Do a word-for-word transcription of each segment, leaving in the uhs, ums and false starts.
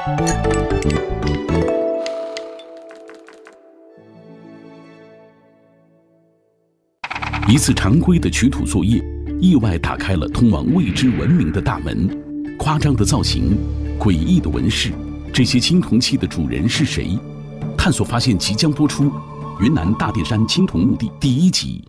一次常规的取土作业，意外打开了通往未知文明的大门。夸张的造型，诡异的纹饰，这些青铜器的主人是谁？探索发现即将播出《云南大殿山青铜墓地》第一集。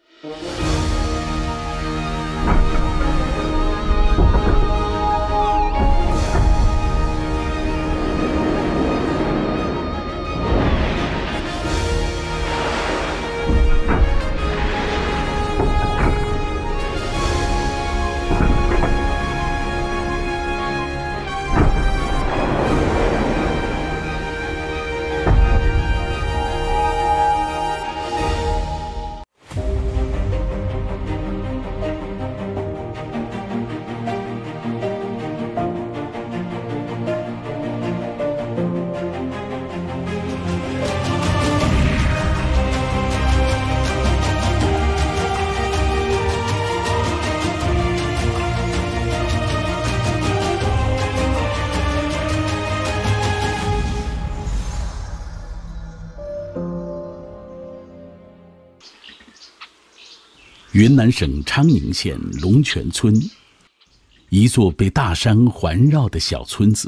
云南省昌宁县龙泉村，一座被大山环绕的小村子。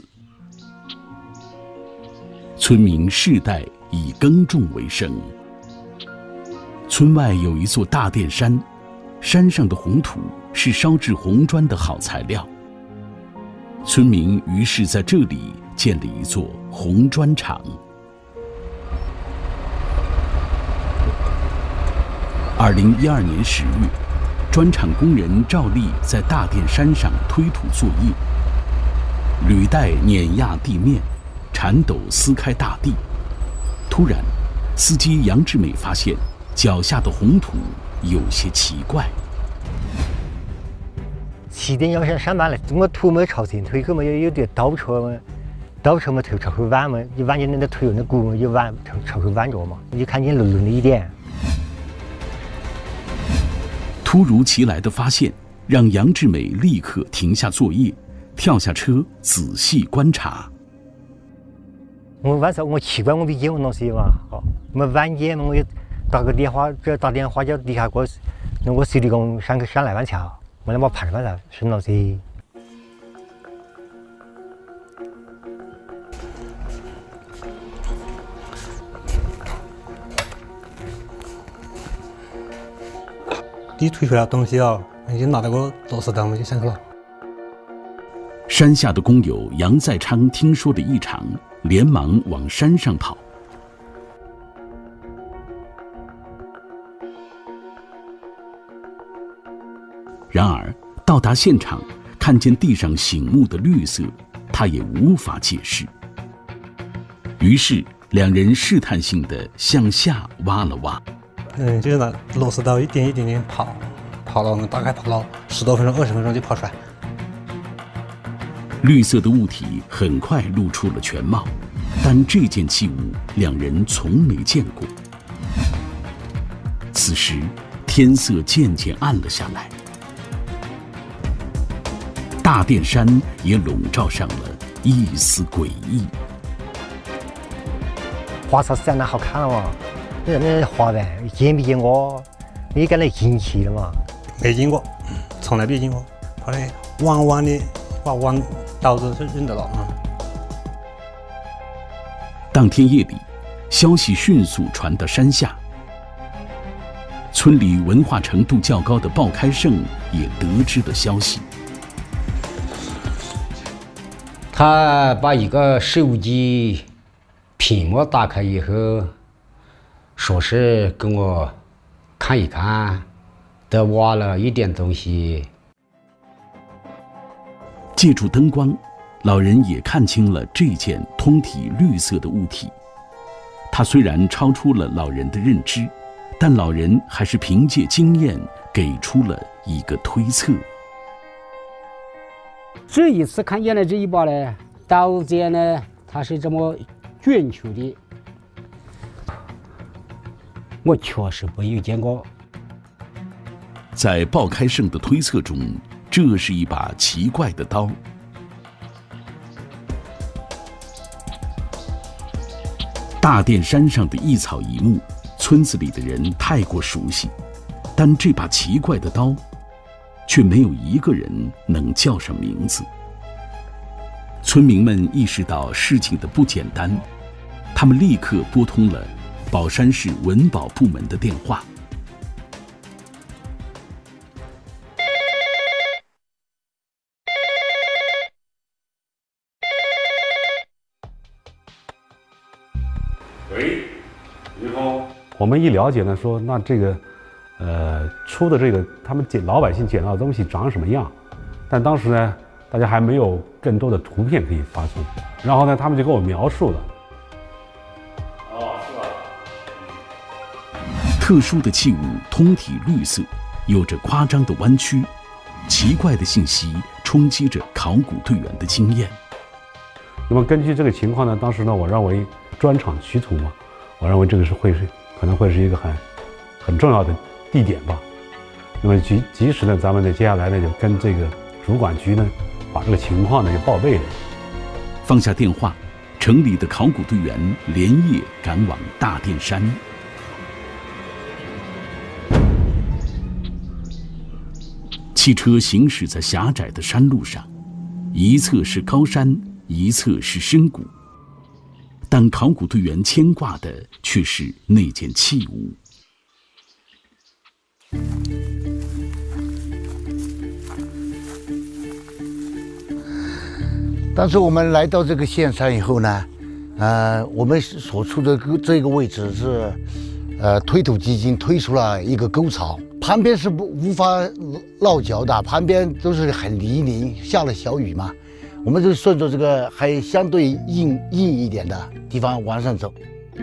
村民世代以耕种为生。村外有一座大殿山，山上的红土是烧制红砖的好材料。村民于是在这里建了一座红砖厂。二零一二年十月，砖厂工人照例在大殿山上推土作业，履带碾压地面，铲斗撕开大地。突然，司机杨志美发现脚下的红土有些奇怪。 起点要想上班了，我土没朝前推去嘛，有有点倒车嘛，倒车嘛头朝后弯嘛，一弯就那个腿那骨嘛就弯朝朝后弯着嘛，你就看见轮轮的一点。 突如其来的发现让杨志美立刻停下作业，跳下车仔细观察。 我晚上我奇怪我没见过东西嘛，好，我晚间嘛我就打个电话，这打电话叫地下过，那我手里工上个上来万桥，我那么爬上来是东西。 你推出来东西啊，你就拿那个螺丝刀嘛就上去了。 山下的工友杨在昌听说了异常，连忙往山上跑。然而到达现场，看见地上醒目的绿色，他也无法解释。于是两人试探性地向下挖了挖。 嗯，就是拿螺丝刀一点一点点刨，刨了大概刨了十多分钟、二十分钟就刨出来。 绿色的物体很快露出了全貌，但这件器物两人从没见过。此时，天色渐渐暗了下来，大殿山也笼罩上了一丝诡异。 花草山那好看了嘛？那那花呗，见没见过？你感觉新奇了嘛？ 没见过，从来没见过。后来弯弯的，把弯刀子是认得了啊。 当天夜里，消息迅速传到山下，村里文化程度较高的鲍开胜也得知了消息。 他把一个手机屏幕打开以后，说是跟我看一看，都挖了一点东西。 借助灯光，老人也看清了这件通体绿色的物体。它虽然超出了老人的认知，但老人还是凭借经验给出了一个推测。 这一次看见了这一把呢，刀尖呢，它是这么卷曲的，我确实没有见过。 在鲍开胜的推测中，这是一把奇怪的刀。 大殿山上的一草一木，村子里的人太过熟悉，但这把奇怪的刀，却没有一个人能叫上名字。村民们意识到事情的不简单，他们立刻拨通了宝山市文保部门的电话。 喂，你好。我们一了解呢，说那这个，呃，出的这个他们捡老百姓捡到的东西长什么样？但当时呢，大家还没有更多的图片可以发送。然后呢，他们就给我描述了。哦，是吧？ 特殊的器物通体绿色，有着夸张的弯曲，奇怪的信息冲击着考古队员的经验。 那么根据这个情况呢，当时呢，我认为专场取土嘛，我认为这个是会是可能会是一个很很重要的地点吧。那么及及时呢，咱们呢接下来呢就跟这个主管局呢把这个情况呢就报备了。 放下电话，城里的考古队员连夜赶往大殿山。汽车行驶在狭窄的山路上，一侧是高山，一侧是深谷，但考古队员牵挂的却是那件器物。 当时我们来到这个现场以后呢，呃，我们所处的这个位置是，呃，推土机已经推出了一个沟槽，旁边是不无法落脚的，旁边都是很泥泞，下了小雨嘛。我们就顺着这个还相对硬硬一点的地方往上走。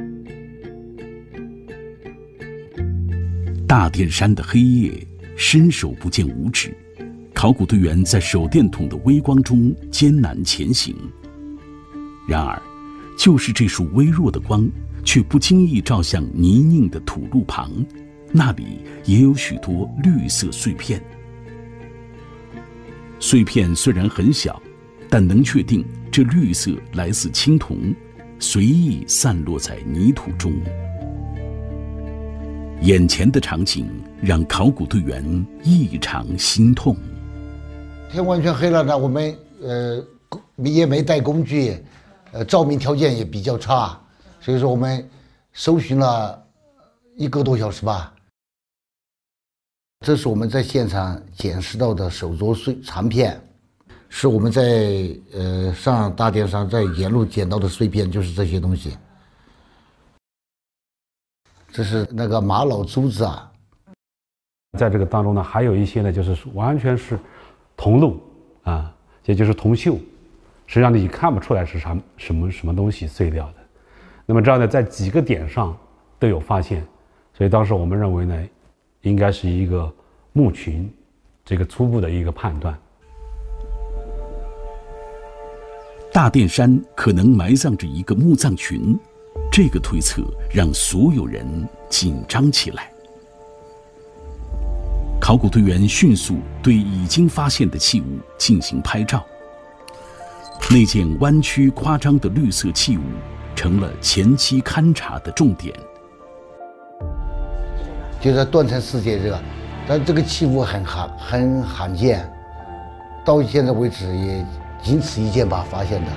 大殿山的黑夜，伸手不见五指，考古队员在手电筒的微光中艰难前行。然而，就是这束微弱的光，却不经意照向泥泞的土路旁，那里也有许多绿色碎片。碎片虽然很小，但能确定这绿色来自青铜，随意散落在泥土中。眼前的场景让考古队员异常心痛。 天完全黑了呢，我们呃也没带工具，呃照明条件也比较差，所以说我们搜寻了一个多小时吧。这是我们在现场捡拾到的手镯碎残片。是我们在呃上大殿山在沿路捡到的碎片，就是这些东西。这是那个玛瑙珠子啊。 在这个当中呢，还有一些呢，就是完全是铜镂啊，也就是铜锈，实际上你看不出来是啥什么什么东西碎掉的。那么这样呢，在几个点上都有发现，所以当时我们认为呢，应该是一个墓群，这个初步的一个判断。 大殿山可能埋葬着一个墓葬群，这个推测让所有人紧张起来。考古队员迅速对已经发现的器物进行拍照。那件弯曲夸张的绿色器物成了前期勘察的重点。 就在断层世界这个，但这个器物很罕很罕见，到现在为止也仅此一件吧发现的。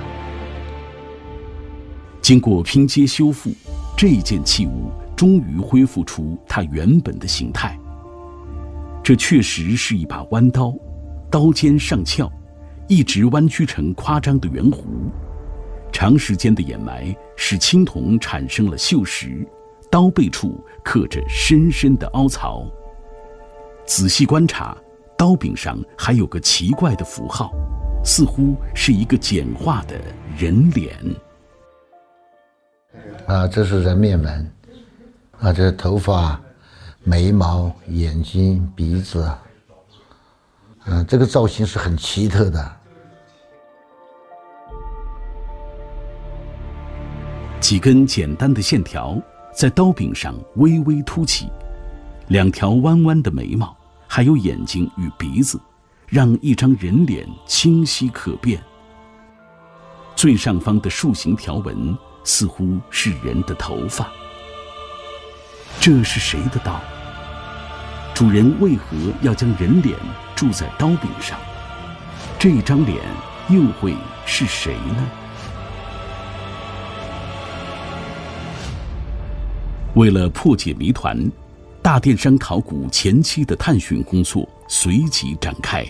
经过拼接修复，这件器物终于恢复出它原本的形态。这确实是一把弯刀，刀尖上翘，一直弯曲成夸张的圆弧。长时间的掩埋使青铜产生了锈蚀，刀背处刻着深深的凹槽。仔细观察，刀柄上还有个奇怪的符号，似乎是一个简化的人脸。 啊，这是人面纹，啊，这是头发、眉毛、眼睛、鼻子，嗯、啊，这个造型是很奇特的。 几根简单的线条在刀柄上微微凸起，两条弯弯的眉毛，还有眼睛与鼻子，让一张人脸清晰可辨。最上方的竖形条纹似乎是人的头发。这是谁的刀？主人为何要将人脸铸在刀柄上？这张脸又会是谁呢？为了破解谜团，大甸山考古前期的探寻工作随即展开。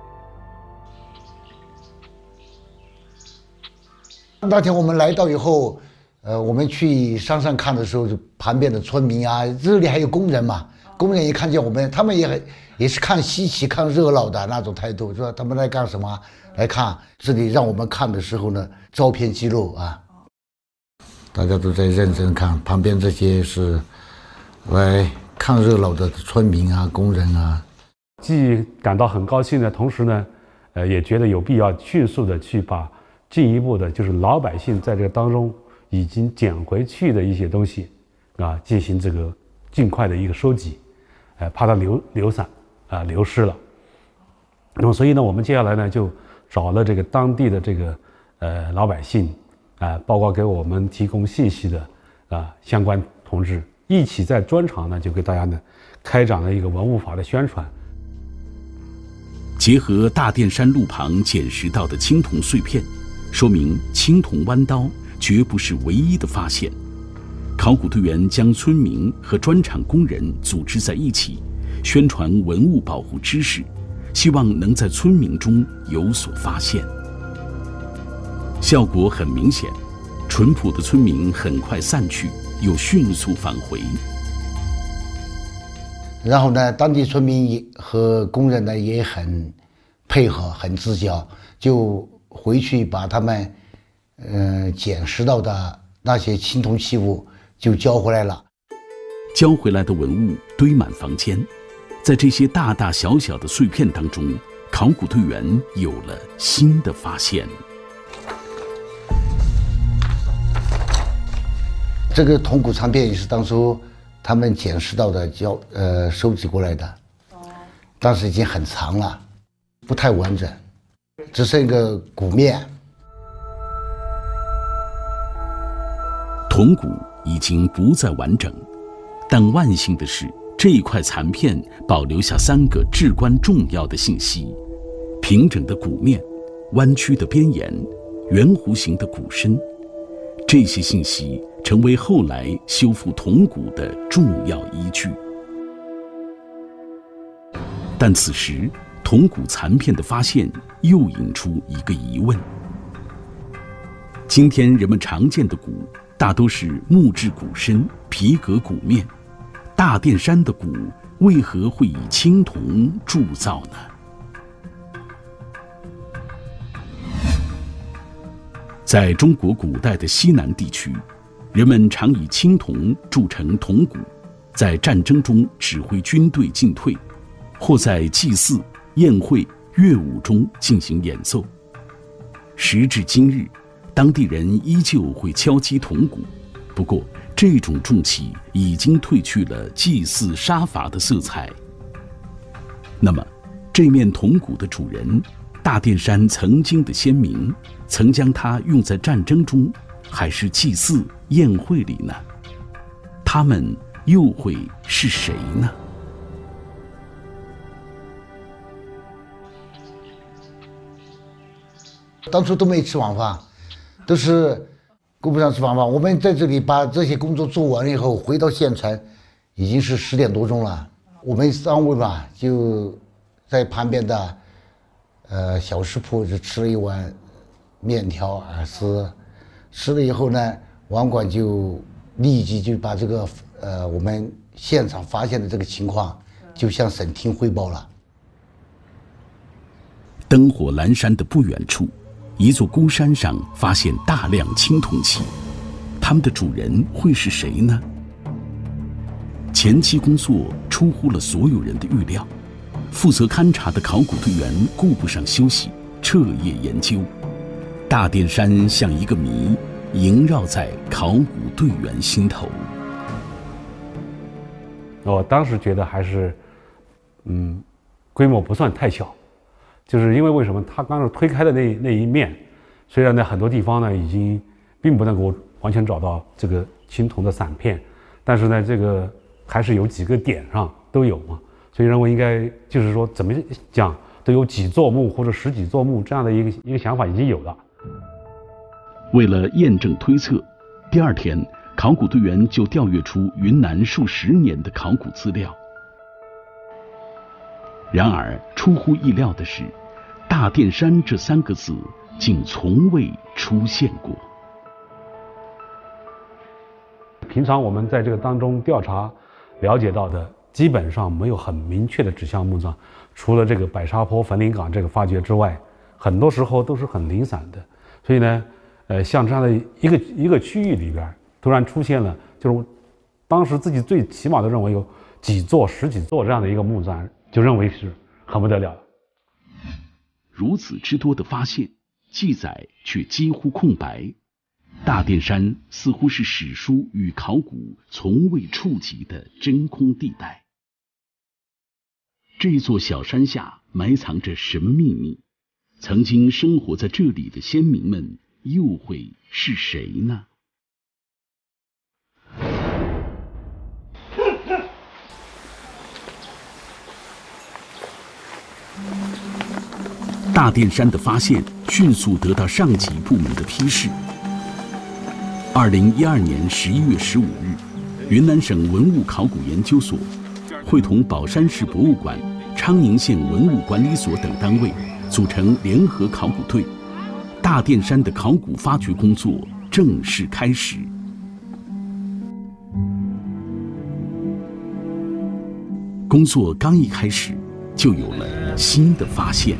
那天我们来到以后，呃，我们去山上看的时候，就旁边的村民啊，这里还有工人嘛，工人也看见我们，他们也很也是看稀奇、看热闹的那种态度，说他们来干什么？来看这里，让我们看的时候呢，照片记录啊，大家都在认真看，旁边这些是来看热闹的村民啊、工人啊， 既感到很高兴的同时呢，呃，也觉得有必要迅速的去把进一步的，就是老百姓在这个当中已经捡回去的一些东西，啊，进行这个尽快的一个收集，呃，怕它流流散啊、呃、流失了。那么，所以呢，我们接下来呢就找了这个当地的这个呃老百姓啊、呃，包括给我们提供信息的啊、呃、相关同志，一起在专场呢就给大家呢开展了一个文物法的宣传。 结合大甸山路旁捡拾到的青铜碎片，说明青铜弯刀绝不是唯一的发现。考古队员将村民和砖厂工人组织在一起，宣传文物保护知识，希望能在村民中有所发现。效果很明显，淳朴的村民很快散去，又迅速返回。 然后呢，当地村民也和工人呢也很配合，很自交，就回去把他们呃捡拾到的那些青铜器物就交回来了。 交回来的文物堆满房间，在这些大大小小的碎片当中，考古队员有了新的发现。 这个铜鼓残片也是当初他们捡拾到的，交呃收集过来的，当时已经很长了，不太完整，只剩一个鼓面。 铜鼓已经不再完整，但万幸的是，这一块残片保留下三个至关重要的信息：平整的鼓面、弯曲的边沿、圆弧形的鼓身。这些信息成为后来修复铜鼓的重要依据。但此时，铜鼓残片的发现又引出一个疑问：今天人们常见的鼓大都是木质鼓身、皮革鼓面，大甸山的鼓为何会以青铜铸造呢？在中国古代的西南地区，人们常以青铜铸成铜鼓，在战争中指挥军队进退，或在祭祀、宴会、乐舞中进行演奏。时至今日，当地人依旧会敲击铜鼓，不过这种重器已经褪去了祭祀杀伐的色彩。那么，这面铜鼓的主人，大甸山曾经的先民，曾将它用在战争中，还是祭祀宴会里呢？他们又会是谁呢？ 当初都没吃晚饭，都是顾不上吃晚饭。我们在这里把这些工作做完以后，回到县城，已经是十点多钟了。我们三位吧，就在旁边的呃小食铺就吃了一碗面条饵丝，吃了以后呢，王管就立即就把这个呃我们现场发现的这个情况，就向省厅汇报了。 灯火阑珊的不远处，一座孤山上发现大量青铜器，它们的主人会是谁呢？前期工作出乎了所有人的预料，负责勘察的考古队员顾不上休息，彻夜研究。大甸山像一个谜，萦绕在考古队员心头。 我当时觉得还是，嗯，规模不算太小，就是因为为什么它刚刚推开的那那一面，虽然在很多地方呢已经并不能够完全找到这个青铜的散片，但是呢，这个还是有几个点上都有嘛，所以认为应该就是说怎么讲都有几座墓或者十几座墓这样的一个一个想法已经有了。 为了验证推测，第二天考古队员就调阅出云南数十年的考古资料。然而出乎意料的是，大甸山这三个字竟从未出现过。 平常我们在这个当中调查了解到的，基本上没有很明确的指向墓葬，除了这个白沙坡汾岭岗这个发掘之外，很多时候都是很零散的。所以呢，呃，像这样的一个一个区域里边，突然出现了，就是当时自己最起码都认为有几座、十几座这样的一个墓葬，就认为是很不得了了。 如此之多的发现，记载却几乎空白。大甸山似乎是史书与考古从未触及的真空地带。这座小山下埋藏着什么秘密？曾经生活在这里的先民们又会是谁呢？大甸山的发现迅速得到上级部门的批示。二零一二年十一月十五日，云南省文物考古研究所会同宝山市博物馆、昌宁县文物管理所等单位组成联合考古队，大甸山的考古发掘工作正式开始。工作刚一开始，就有了新的发现。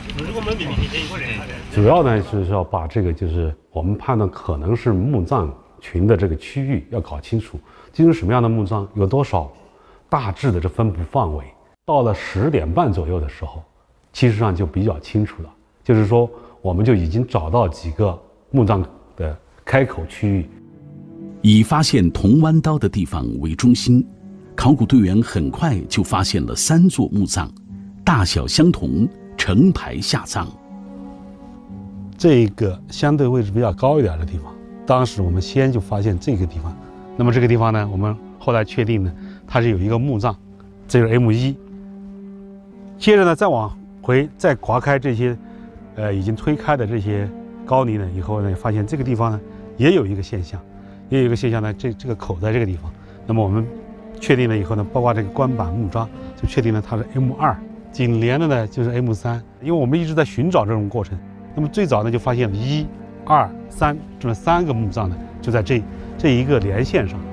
主要呢是要把这个就是我们判断可能是墓葬群的这个区域要搞清楚，究竟什么样的墓葬，有多少，大致的这分布范围。到了十点半左右的时候，其实上就比较清楚了，就是说我们就已经找到几个墓葬的开口区域。 以发现铜弯刀的地方为中心，考古队员很快就发现了三座墓葬，大小相同，成排下葬。 这个相对位置比较高一点的地方，当时我们先就发现这个地方。那么这个地方呢，我们后来确定呢，它是有一个墓葬，这是 M 一。接着呢，再往回再划开这些，呃，已经推开的这些高泥呢，以后呢，发现这个地方呢，也有一个现象，也有一个现象呢，这这个口在这个地方。那么我们确定了以后呢，包括这个官板木桩，就确定了它是 M 二。紧连的呢就是 M 三，因为我们一直在寻找这种过程。那么最早呢就发现了一、二、三这么三个墓葬呢，就在这这一个连线上。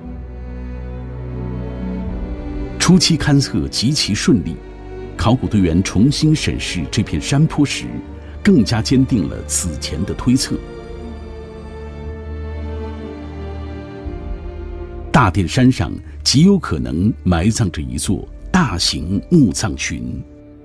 初期勘测极其顺利，考古队员重新审视这片山坡时，更加坚定了此前的推测。大甸山上极有可能埋葬着一座大型墓葬群。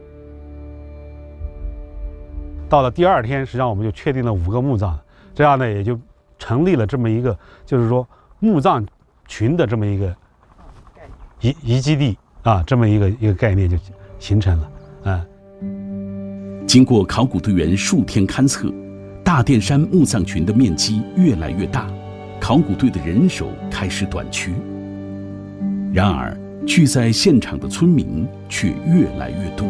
到了第二天，实际上我们就确定了五个墓葬，这样呢也就成立了这么一个，就是说墓葬群的这么一个遗遗迹地啊，这么一个一个概念就形成了啊。 经过考古队员数天勘测，大甸山墓葬群的面积越来越大，考古队的人手开始短缺。然而，聚在现场的村民却越来越多。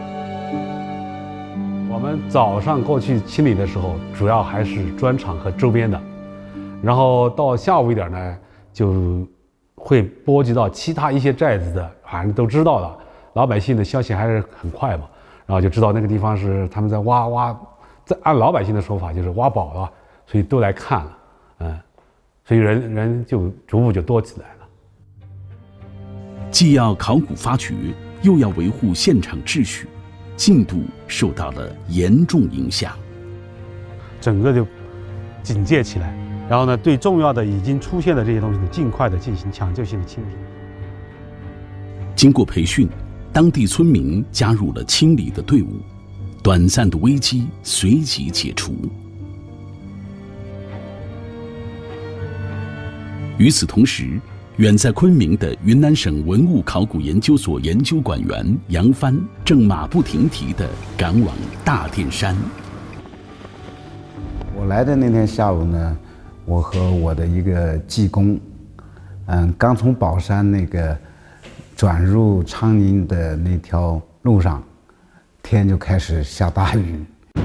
我们早上过去清理的时候，主要还是砖厂和周边的，然后到下午一点呢，就会波及到其他一些寨子的，反正都知道了。老百姓的消息还是很快嘛，然后就知道那个地方是他们在挖挖，在按老百姓的说法就是挖宝了，所以都来看了，嗯，所以人人就逐步就多起来了。 既要考古发掘，又要维护现场秩序，进度受到了严重影响。 整个就警戒起来，然后呢，对重要的已经出现的这些东西呢，尽快的进行抢救性的清理。 经过培训，当地村民加入了清理的队伍，短暂的危机随即解除。与此同时，远在昆明的云南省文物考古研究所研究馆员杨帆正马不停蹄地赶往大甸山。 我来的那天下午呢， 我和我的一个技工，嗯，刚从宝山那个转入昌宁的那条路上，天就开始下大雨。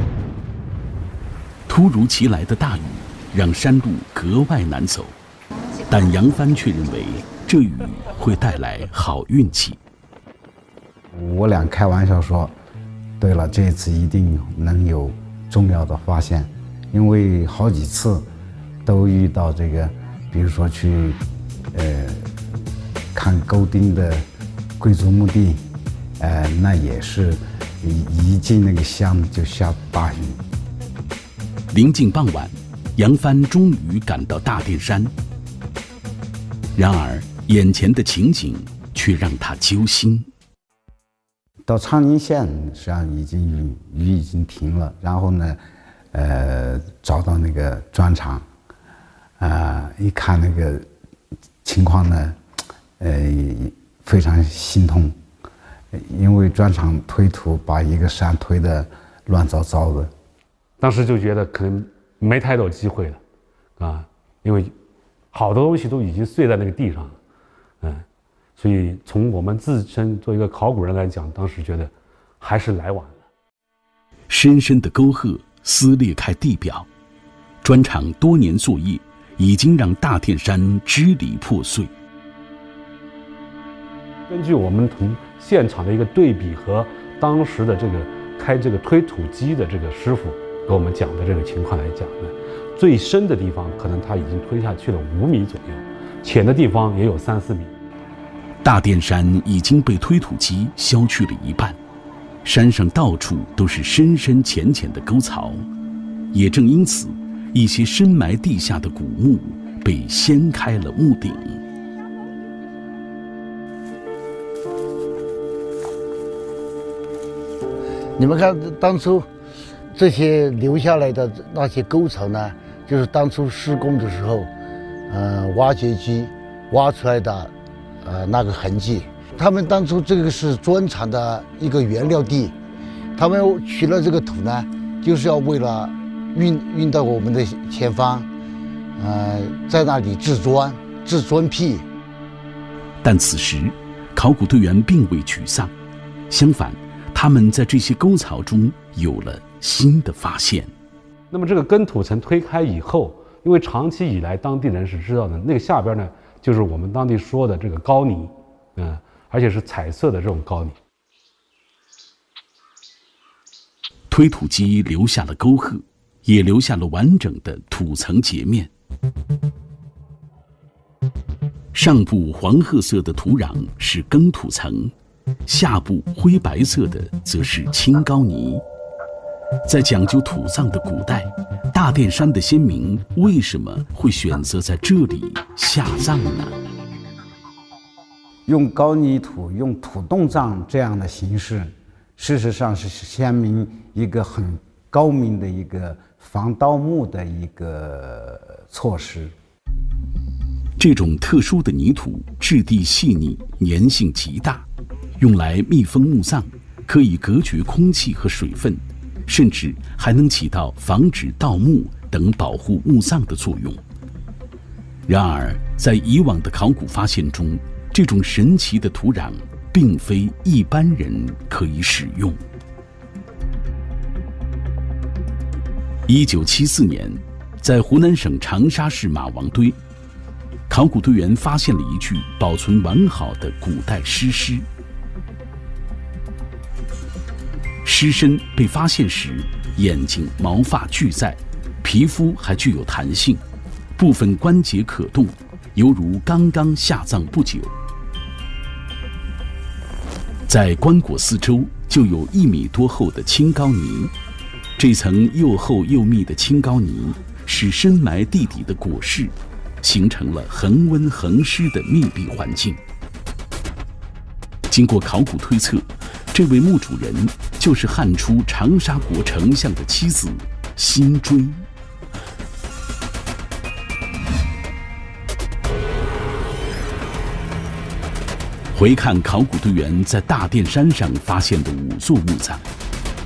突如其来的大雨让山路格外难走，但杨帆却认为这雨会带来好运气。 我俩开玩笑说，对了，这次一定能有重要的发现，因为好几次都遇到这个，比如说去呃看沟丁的贵族墓地，呃，那也是一一进那个乡就下大雨。 临近傍晚，杨帆终于赶到大甸山。然而，眼前的情景却让他揪心。 到昌宁县，实际上已经雨雨已经停了，然后呢，呃，找到那个砖厂，啊、呃，一看那个情况呢，呃，非常心痛，因为砖厂推土把一个山推得乱糟糟的。 当时就觉得可能没太多机会了，啊，因为好多东西都已经碎在那个地上了，嗯，所以从我们自身作为一个考古人来讲，当时觉得还是来晚了。 深深的沟壑撕裂开地表，砖厂多年作业已经让大甸山支离破碎。 根据我们从现场的一个对比和当时的这个开这个推土机的这个师傅给我们讲的这个情况来讲呢，最深的地方可能他已经推下去了五米左右，浅的地方也有三四米。 大甸山已经被推土机削去了一半，山上到处都是深深浅浅的沟槽，也正因此，一些深埋地下的古墓被掀开了墓顶。 你们看，当初这些留下来的那些沟槽呢，就是当初施工的时候，呃，挖掘机挖出来的，呃，那个痕迹。他们当初这个是砖厂的一个原料地，他们取了这个土呢，就是要为了运运到我们的前方，呃，在那里制砖、制砖坯。 但此时，考古队员并未沮丧，相反，他们在这些沟槽中有了新的发现。 那么这个根土层推开以后，因为长期以来当地人是知道的，那个下边呢就是我们当地说的这个膏泥，嗯，而且是彩色的这种膏泥。 推土机留下了沟壑，也留下了完整的土层截面。上部黄褐色的土壤是耕土层，下部灰白色的则是青膏泥。在讲究土葬的古代，大甸山的先民为什么会选择在这里下葬呢？ 用膏泥土、用土洞葬这样的形式，事实上是先民一个很高明的一个防盗墓的一个措施。 这种特殊的泥土质地细腻，粘性极大，用来密封墓葬，可以隔绝空气和水分，甚至还能起到防止盗墓等保护墓葬的作用。然而，在以往的考古发现中，这种神奇的土壤并非一般人可以使用。一九七四年，在湖南省长沙市马王堆，考古队员发现了一具保存完好的古代尸尸。尸身被发现时，眼睛、毛发俱在，皮肤还具有弹性，部分关节可动，犹如刚刚下葬不久。在棺椁四周就有一米多厚的青膏泥，这层又厚又密的青膏泥使深埋地底的椁室形成了恒温恒湿的密闭环境。经过考古推测，这位墓主人就是汉初长沙国丞相的妻子辛追。回看考古队员在大甸山上发现的五座墓葬，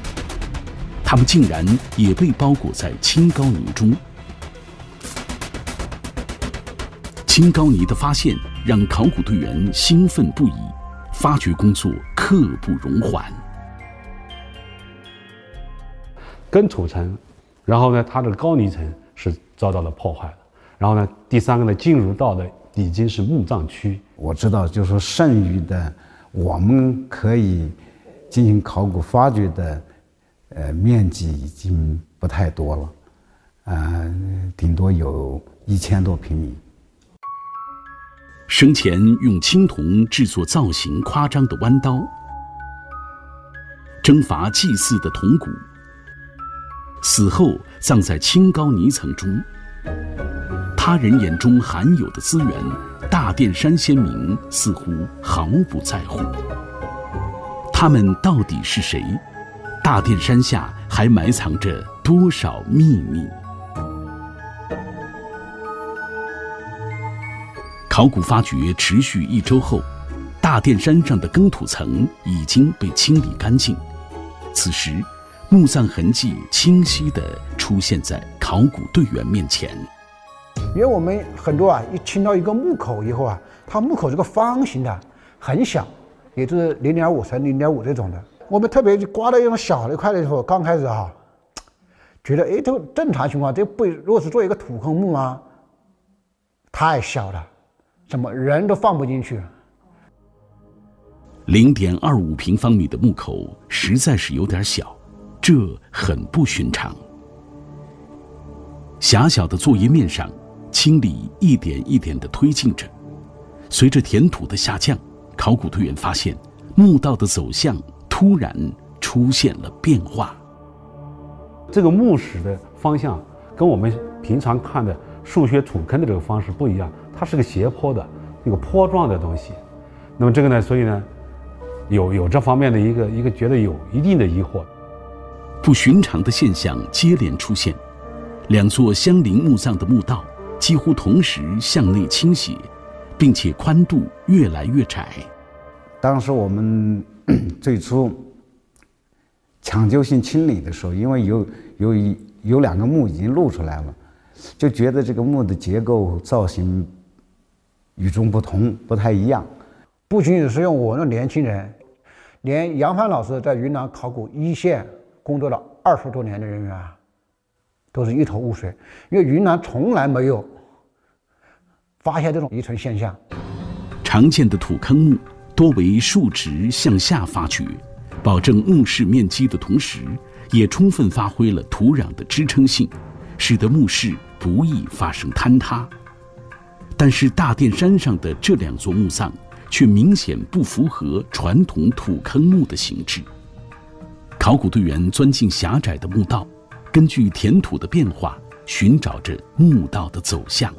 它们竟然也被包裹在青膏泥中。 青高泥的发现让考古队员兴奋不已，发掘工作刻不容缓。 根土层，然后呢，它的高泥层是遭到了破坏的。然后呢，第三个呢，进入到的已经是墓葬区。 我知道，就是说剩余的我们可以进行考古发掘的，呃，面积已经不太多了，呃，顶多有一千多平米。 生前用青铜制作造型夸张的弯刀，征伐祭祀的铜鼓，死后葬在青高泥层中。他人眼中含有的资源，大甸山先民似乎毫不在乎。他们到底是谁？大甸山下还埋藏着多少秘密？考古发掘持续一周后，大甸山上的耕土层已经被清理干净。此时，墓葬痕迹清晰地出现在考古队员面前。 因为我们很多啊，一清到一个墓口以后啊，它墓口是个方形的，很小，也就是零点五乘零点五这种的。我们特别刮到一种小的一块的时候，刚开始啊，觉得哎，这个正常情况，这不如果是做一个土坑墓啊，太小了，怎么人都放不进去。 零点二五平方米的墓口实在是有点小，这很不寻常。狭小的作业面上，清理一点一点地推进着。随着填土的下降，考古队员发现墓道的走向突然出现了变化。 这个墓室的方向跟我们平常看的数学土坑的这个方式不一样，它是个斜坡的一个坡状的东西。那么这个呢，所以呢，有有这方面的一个一个觉得有一定的疑惑。 不寻常的现象接连出现，两座相邻墓葬的墓道几乎同时向内倾斜，并且宽度越来越窄。 当时我们最初抢救性清理的时候，因为有有有两个墓已经露出来了，就觉得这个墓的结构造型与众不同，不太一样。 不仅仅是用我那年轻人，连杨帆老师在云南考古一线工作了二十多年的人员啊，都是一头雾水，因为云南从来没有发现这种遗存现象。 常见的土坑墓多为竖直向下发掘，保证墓室面积的同时，也充分发挥了土壤的支撑性，使得墓室不易发生坍塌。但是大甸山上的这两座墓葬却明显不符合传统土坑墓的形制。考古队员钻进狭窄的墓道，根据填土的变化，寻找着墓道的走向。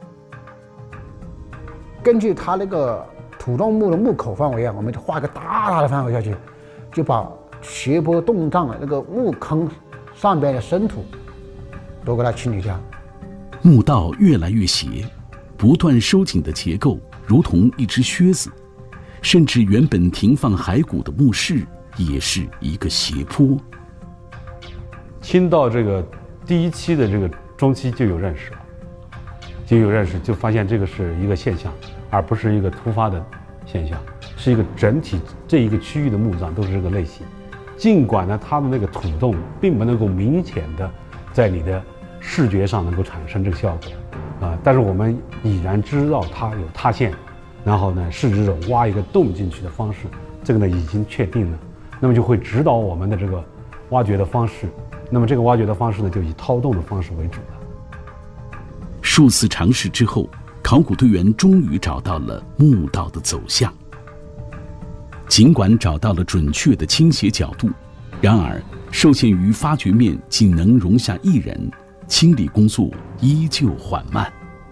根据它那个土洞墓的墓口范围啊，我们就画个大大的范围下去，就把斜坡洞葬那个墓坑上边的深土都给它清理掉。 墓道越来越斜，不断收紧的结构如同一只靴子，甚至原本停放骸骨的墓室也是一个斜坡。 清到这个第一期的这个中期就有认识了，就有认识，就发现这个是一个现象，而不是一个突发的现象，是一个整体这一个区域的墓葬都是这个类型。尽管呢，它的那个土洞并不能够明显的在你的视觉上能够产生这个效果，啊、呃，但是我们已然知道它有塌陷，然后呢，是这种挖一个洞进去的方式，这个呢已经确定了，那么就会指导我们的这个挖掘的方式。那么这个挖掘的方式呢，就以掏洞的方式为主了。 数次尝试之后，考古队员终于找到了墓道的走向。尽管找到了准确的倾斜角度，然而受限于发掘面仅能容下一人，清理工作依旧缓慢。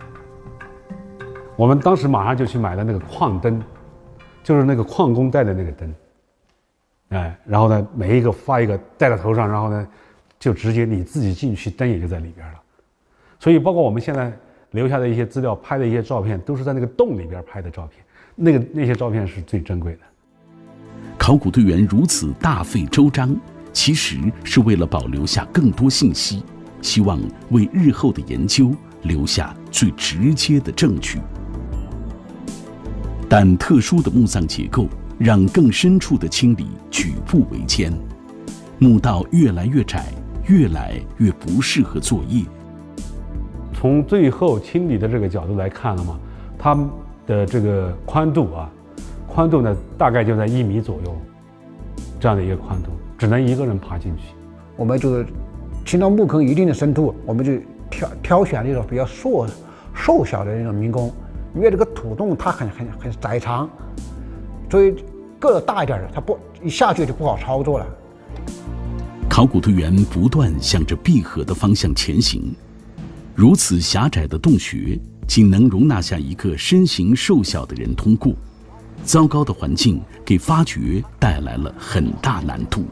我们当时马上就去买了那个矿灯，就是那个矿工带的那个灯，哎，然后呢，每一个发一个戴在头上，然后呢，就直接你自己进去，灯也就在里边了。所以，包括我们现在留下的一些资料、拍的一些照片，都是在那个洞里边拍的照片。那个那些照片是最珍贵的。 考古队员如此大费周章，其实是为了保留下更多信息，希望为日后的研究留下最直接的证据。 但特殊的墓葬结构让更深处的清理举步维艰，墓道越来越窄，越来越不适合作业。 从最后清理的这个角度来看的话，它的这个宽度啊，宽度呢大概就在一米左右，这样的一个宽度，只能一个人爬进去。 我们就是清到墓坑一定的深度，我们就挑挑选那种比较瘦瘦小的那种民工，因为这个土洞它很很很窄长，所以个子大一点的，它不一下去就不好操作了。 考古队员不断向着闭合的方向前行，如此狭窄的洞穴仅能容纳下一个身形瘦小的人通过，糟糕的环境给发掘带来了很大难度。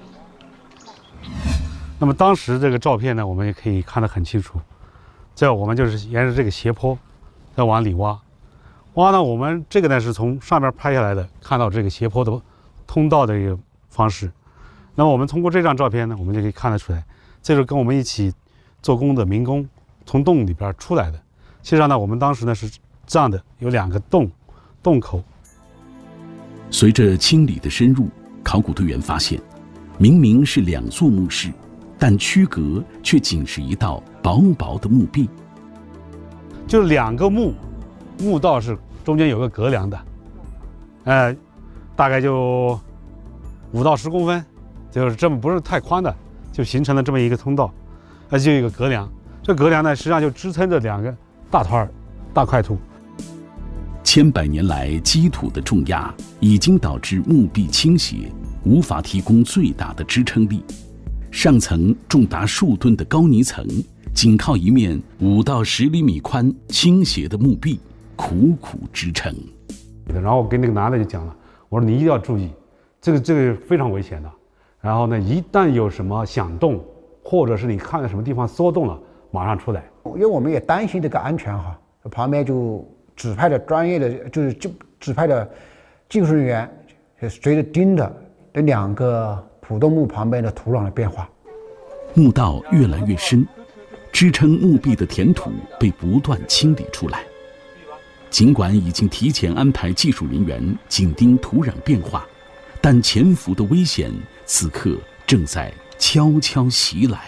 那么当时这个照片呢，我们也可以看得很清楚。这我们就是沿着这个斜坡，再往里挖。挖呢，我们这个呢是从上面拍下来的，看到这个斜坡的通道的一个方式。那么我们通过这张照片呢，我们就可以看得出来，这是跟我们一起做工的民工从洞里边出来的。实际上呢，我们当时呢是这样的，有两个洞，洞口。 随着清理的深入，考古队员发现，明明是两座墓室，但区隔却仅是一道薄薄的墓壁。 就是两个墓，墓道是中间有个隔梁的，呃，大概就五到十公分，就是这么不是太宽的，就形成了这么一个通道，呃，就有一个隔梁。这隔梁呢，实际上就支撑着两个大团儿、大块土。 千百年来积土的重压已经导致墓壁倾斜，无法提供最大的支撑力。上层重达数吨的高泥层，仅靠一面五到十厘米宽倾斜的墓壁苦苦支撑。 然后我跟那个男的就讲了，我说你一定要注意，这个这个非常危险的。然后呢，一旦有什么响动，或者是你看到什么地方缩动了，马上出来。 因为我们也担心这个安全哈，旁边就指派的专业的就是就指派的技术人员，就随着盯着这两个普通墓旁边的土壤的变化。 墓道越来越深，支撑墓壁的填土被不断清理出来。尽管已经提前安排技术人员紧盯土壤变化，但潜伏的危险此刻正在悄悄袭来。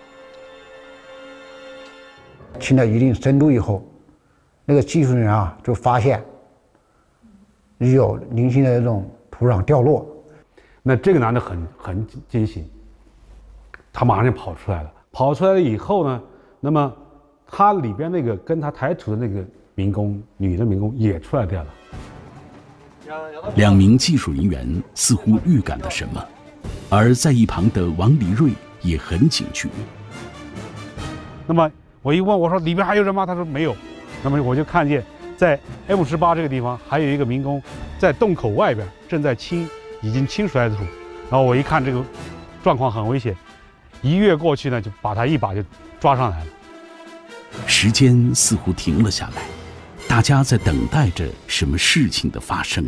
清到一定深度以后，那个技术人员啊就发现有零星的这种土壤掉落。 那这个男的很很惊喜，他马上就跑出来了。跑出来了以后呢，那么他里边那个跟他抬土的那个民工，女的民工也出来掉了。 两名技术人员似乎预感了什么，而在一旁的王黎瑞也很警觉。 那么我一问，我说里边还有人吗？他说没有。那么我就看见在 M 十八这个地方还有一个民工在洞口外边正在清已经清出来的土。然后我一看这个状况很危险，一跃过去呢，就把他一把就抓上来了。 时间似乎停了下来，大家在等待着什么事情的发生。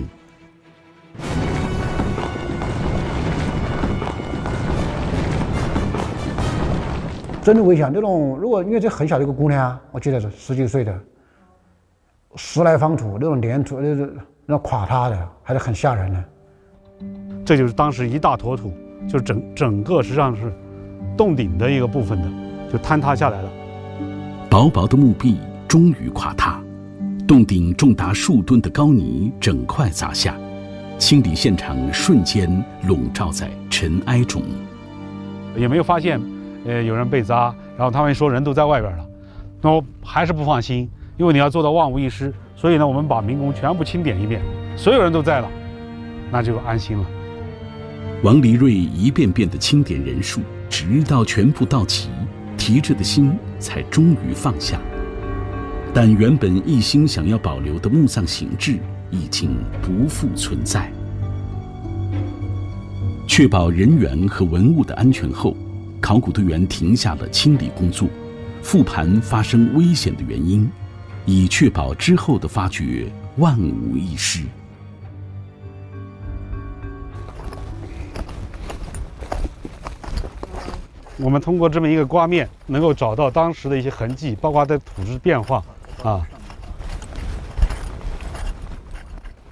真的危险，这种如果因为这很小的一个姑娘，我记得是十几岁的，十来方土那种连土，那种那垮塌的，还是很吓人的。 这就是当时一大坨土，就整整个实际上是洞顶的一个部分的，就坍塌下来了。 薄薄的墓壁终于垮塌，洞顶重达数吨的高泥整块砸下，清理现场瞬间笼罩在尘埃中。 也没有发现，呃，有人被砸，然后他们说人都在外边了，那我还是不放心，因为你要做到万无一失，所以呢，我们把民工全部清点一遍，所有人都在了，那就安心了。 王黎瑞一遍遍的清点人数，直到全部到齐，提着的心才终于放下。但原本一心想要保留的墓葬形制已经不复存在。确保人员和文物的安全后，考古队员停下了清理工作，复盘发生危险的原因，以确保之后的发掘万无一失。 我们通过这么一个刮面，能够找到当时的一些痕迹，包括它的土质变化啊。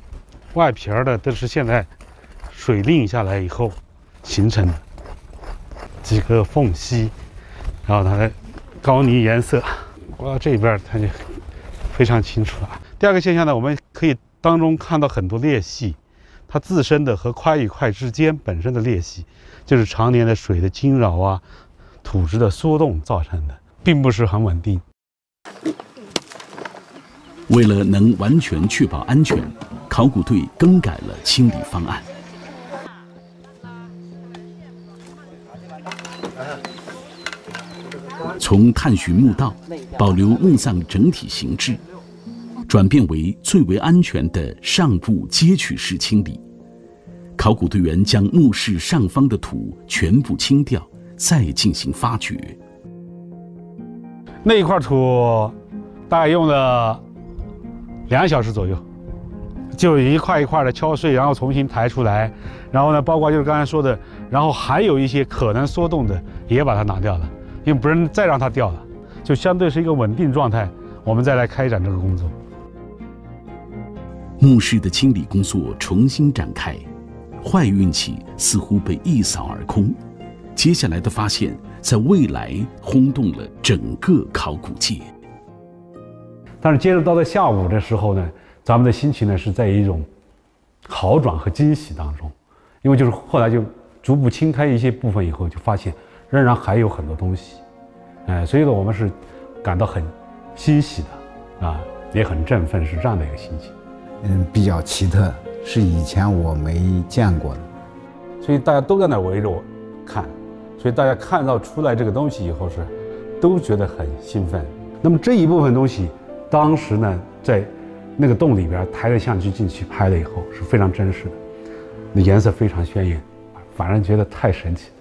外皮儿的都是现在水淋下来以后形成的几个缝隙，然后它的膏泥颜色，刮到这边它就非常清楚了。第二个现象呢，我们可以当中看到很多裂隙，它自身的和块与块之间本身的裂隙，就是常年的水的侵扰啊、土质的缩动造成的，并不是很稳定。 为了能完全确保安全，考古队更改了清理方案。从探寻墓道、保留墓葬整体形制，转变为最为安全的上部接取式清理。考古队员将墓室上方的土全部清掉，再进行发掘。 那一块土大概用了两小时左右，就一块一块的敲碎，然后重新抬出来，然后呢，包括就是刚才说的，然后还有一些可能缩动的也把它拿掉了，因为不能再让它掉了，就相对是一个稳定状态，我们再来开展这个工作。 墓室的清理工作重新展开，坏运气似乎被一扫而空。接下来的发现，在未来轰动了整个考古界。 但是接着到了下午的时候呢，咱们的心情呢是在一种好转和惊喜当中，因为就是后来就逐步清开一些部分以后，就发现仍然还有很多东西，哎，所以呢我们是感到很欣喜的啊，也很振奋，是这样的一个心情。 嗯，比较奇特，是以前我没见过的， 所以大家都在那围着我看，所以大家看到出来这个东西以后是都觉得很兴奋。那么这一部分东西，当时呢在那个洞里边抬着相机进去拍了以后是非常真实的，那颜色非常鲜艳，反而觉得太神奇。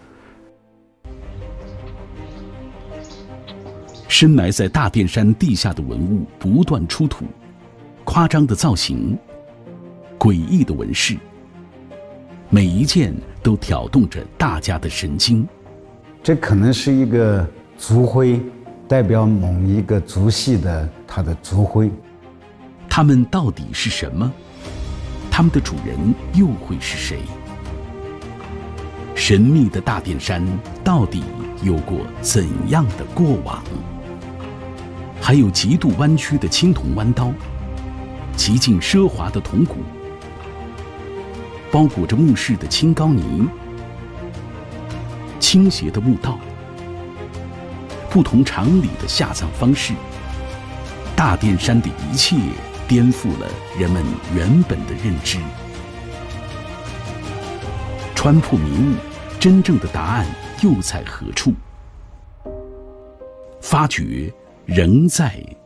深埋在大殿山地下的文物不断出土，夸张的造型，诡异的纹饰，每一件都挑动着大家的神经。 这可能是一个族徽，代表某一个族系的它的族徽。 它们到底是什么？它们的主人又会是谁？神秘的大殿山到底有过怎样的过往？还有极度弯曲的青铜弯刀，极尽奢华的铜鼓，包裹着墓室的青膏泥，倾斜的墓道，不同常理的下葬方式，大殿山的一切颠覆了人们原本的认知。穿破迷雾，真正的答案又在何处？发掘仍在